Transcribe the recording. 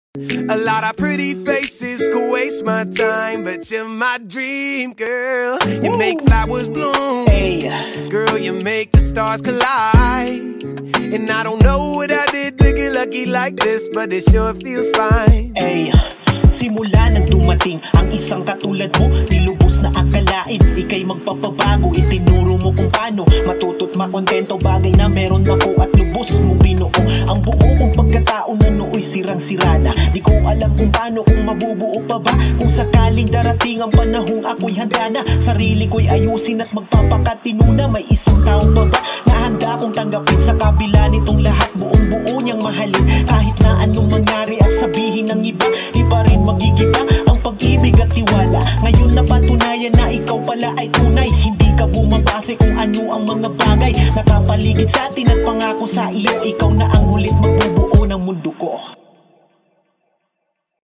A lot of pretty faces could waste my time, but you're my dream girl. You make flowers bloom, hey. Girl, you make the stars collide. And I don't know what I did to get lucky like this, but it sure feels fine. Hey, simula nang dumating ang isang katulad mo, nilubos na akalain ika'y magpapabago. Itinuro mo kung paano matuto't makontento, bagay na meron ako at lubos mong binuo. Ang buo kong pagkatao na nooy sirang-sira na. Di ko alam kung paano, kung mabubuo pa ba, kung sakaling darating ang panahong ako'y handa na. Sarili ko'y ayusin at magpapakatino na. May isang tao pa ba na handa kong tanggapin sa kabila nitong lahat, buong buo niyang mahalin. Kahit na anong mangyari at sabihin ng iba, di pa rin magigiba ang pag-ibig at tiwala. Ngayon napatunayan na ikaw pala ay tunay. Hindi ka bumabase kung ano ang mga bagay nakapaligid sa atin at pangako sa iyo. Ikaw na ang hulit magbubuhay.